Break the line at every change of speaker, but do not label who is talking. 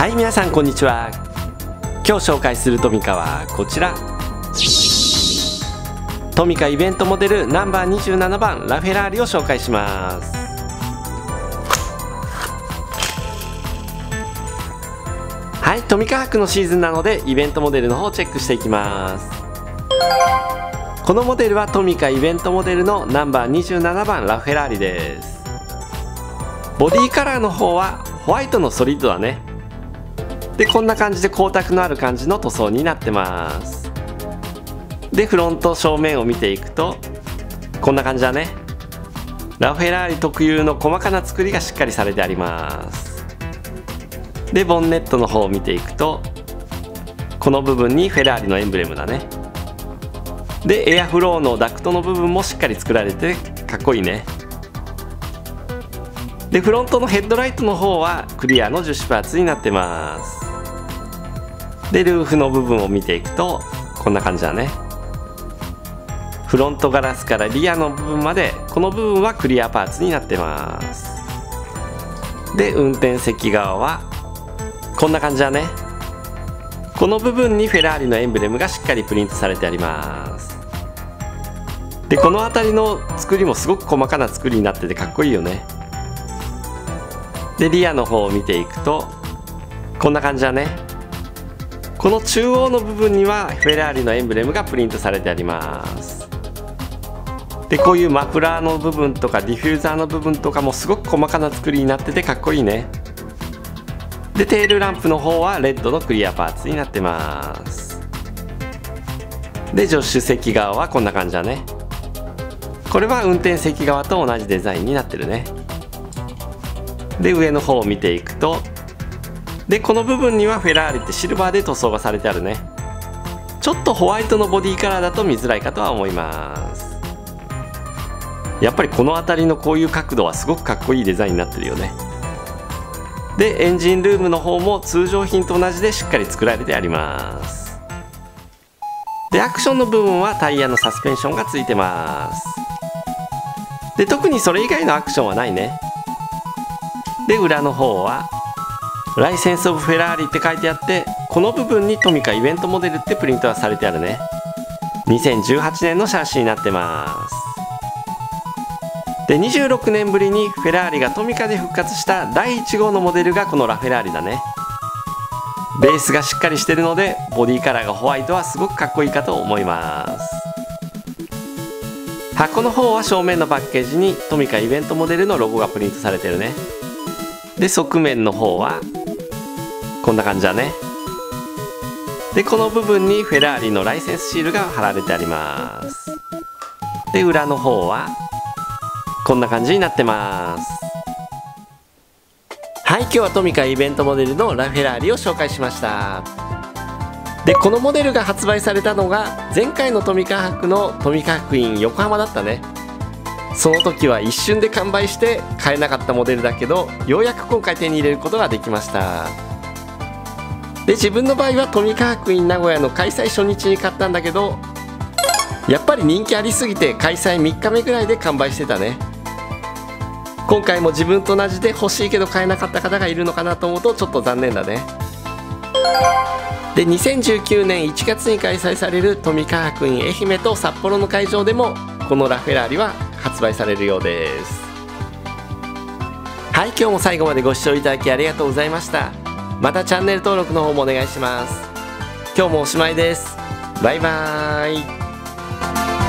はい、皆さんこんにちは。今日紹介するトミカはこちら。トミカイベントモデルナンバー27番ラフェラーリを紹介します。はい、トミカ博のシーズンなのでイベントモデルの方をチェックしていきます。このモデルはトミカイベントモデルのナンバー27番ラフェラーリです。ボディカラーの方はホワイトのソリッドだね。でこんな感じで光沢のある感じの塗装になってます。でフロント正面を見ていくとこんな感じだね。ラフェラーリ特有の細かな作りがしっかりされてあります。でボンネットの方を見ていくとこの部分にフェラーリのエンブレムだね。でエアフローのダクトの部分もしっかり作られてかっこいいね。でフロントのヘッドライトの方はクリアの樹脂パーツになってます。でルーフの部分を見ていくとこんな感じだね。フロントガラスからリアの部分までこの部分はクリアパーツになってます。で運転席側はこんな感じだね。この部分にフェラーリのエンブレムがしっかりプリントされてあります。でこの辺りの作りもすごく細かな作りになっててかっこいいよね。でリアの方を見ていくとこんな感じだね。この中央の部分にはフェラーリのエンブレムがプリントされてあります。でこういうマフラーの部分とかディフューザーの部分とかもすごく細かな作りになっててかっこいいね。でテールランプの方はレッドのクリアパーツになってます。で助手席側はこんな感じだね。これは運転席側と同じデザインになってるね。で上の方を見ていくとでこの部分にはフェラーリってシルバーで塗装がされてあるね。ちょっとホワイトのボディカラーだと見づらいかとは思います。やっぱりこの辺りのこういう角度はすごくかっこいいデザインになってるよね。でエンジンルームの方も通常品と同じでしっかり作られてあります。でアクションの部分はタイヤのサスペンションがついてます。で特にそれ以外のアクションはないね。で裏の方はライセンスオブフェラーリって書いてあってこの部分にトミカイベントモデルってプリントがされてあるね。2018年のシャーシになってます。で26年ぶりにフェラーリがトミカで復活した第1号のモデルがこのラフェラーリだね。ベースがしっかりしてるのでボディカラーがホワイトはすごくかっこいいかと思います。箱の方は正面のパッケージにトミカイベントモデルのロゴがプリントされてるね。で側面の方はこんな感じだね。でこの部分にフェラーリのライセンスシールが貼られてあります。で裏の方はこんな感じになってます。はい、今日はトミカイベントモデルのラフェラーリを紹介しました。でこのモデルが発売されたのが前回のトミカ博のトミカ博イン横浜だったね。その時は一瞬で完売して買えなかったモデルだけどようやく今回手に入れることができました。で自分の場合はトミカ博イン名古屋の開催初日に買ったんだけどやっぱり人気ありすぎて開催3日目ぐらいで完売してたね。今回も自分と同じで欲しいけど買えなかった方がいるのかなと思うとちょっと残念だね。で2019年1月に開催されるトミカ博イン愛媛と札幌の会場でもこのラフェラーリは発売されるようです。はい、今日も最後までご視聴いただきありがとうございました。またチャンネル登録の方もお願いします。今日もおしまいです。バイバーイ。